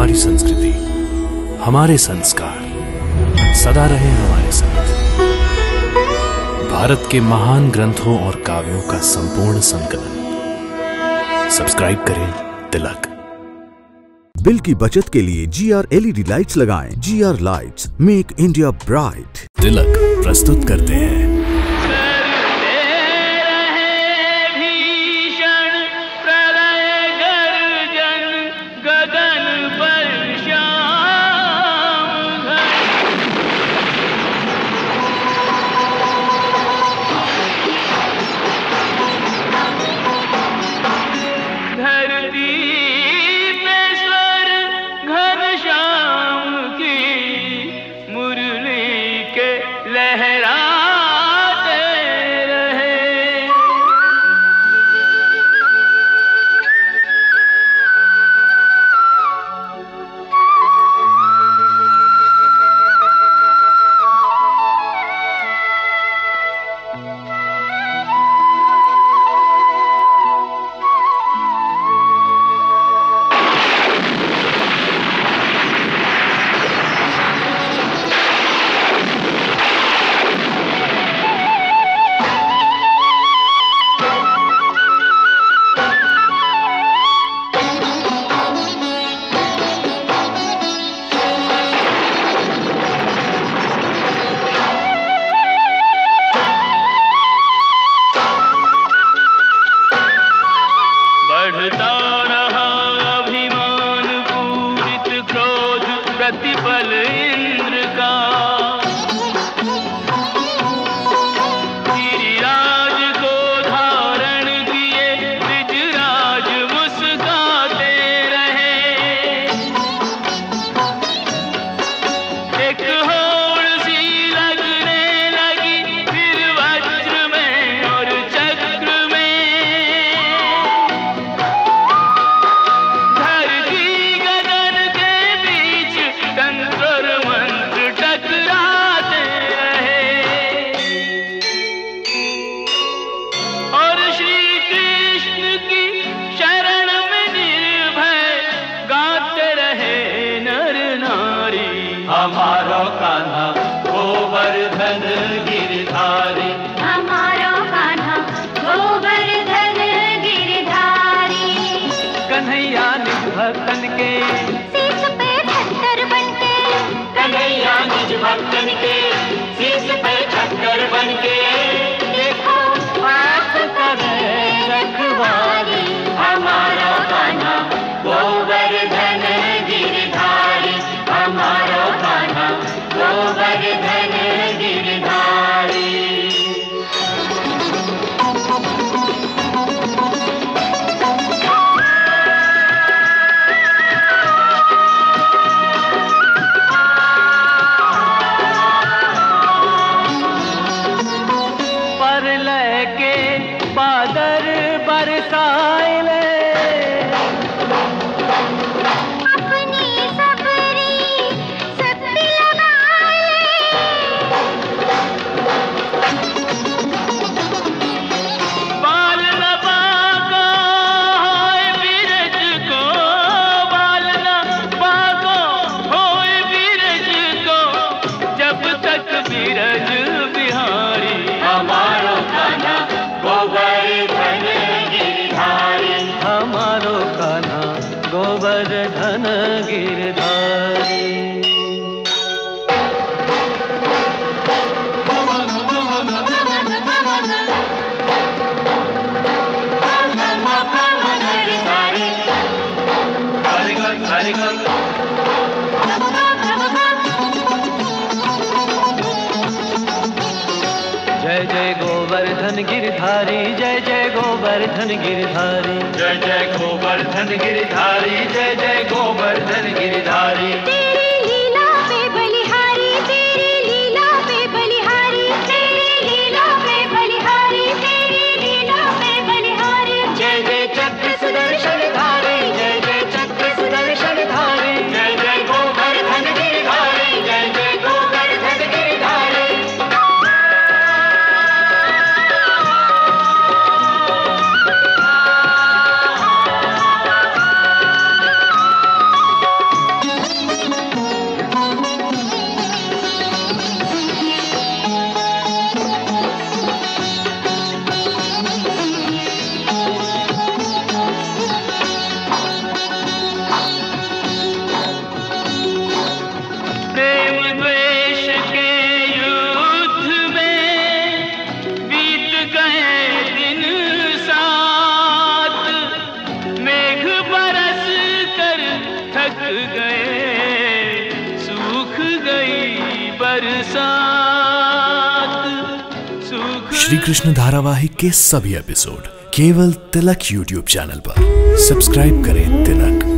हमारी संस्कृति, हमारे संस्कार सदा रहे हमारे साथ। भारत के महान ग्रंथों और काव्यों का संपूर्ण संकलन। सब्सक्राइब करें तिलक। बिल की बचत के लिए GR LED लाइट्स लगाएं। GR lights make India bright. Tilak प्रस्तुत करते हैं प्रतिपल इंद्र का गिरिराज को धारण किए विजराज मुस्काते रहे। एक होड़ सी लगने लगी फिर वज्र में और चक्र में। धरती गगन के बीच तंत्र और मंत्र टकराते रहे और श्री कृष्ण की शरण में निर्भय गाते रहे नर नारी। हमारो कान्हा गोवर्धन गिरधारी, हमारो कान्हा गोवर्धन गिरधारी। कन्हैया निज भक्तन के शीश पे छतर बनके, कन्हैया निज भक्तन के शीश पे छतर बनके। देखो आप करे रखवारी। हमारो कान्हा गोवर्धन गिरधारी, हमारो कान्हा गोवर्धन गिरधारी। परलय के बादल बरसाए ले अपनी सबरी शक्ति लगाए। बाल न बाको होए बिरज को, बाल न बाको होए बिरज को, जब तक बिरज बिहारी। हमारो कान्हा गोवर्धन गिरधारी, हमारो कान्हा गोवर्धन गिरधारी। जय जय गोवर्धन गिरधारी, जय जय गोवर्धन गिरधारी। जय जय गोवर्धन गिरधारी, जय जय गोवर्धन गिरधारी। तेरी लीला पे बलिहारी, तेरी लीला पे बलिहारी, तेरी लीला पे बलिहारी, तेरी लीला पे बलिहारी। जय जय चक्र सुदर्शन धारी, जय जय चक्र सुदर्शन धारी। जय जय गोवर्धन गिरधारी, जय जय गोवर्धन गिरधारी। सुख श्री कृष्ण धारावाहिक के सभी एपिसोड केवल तिलक YouTube चैनल पर। सब्सक्राइब करें तिलक।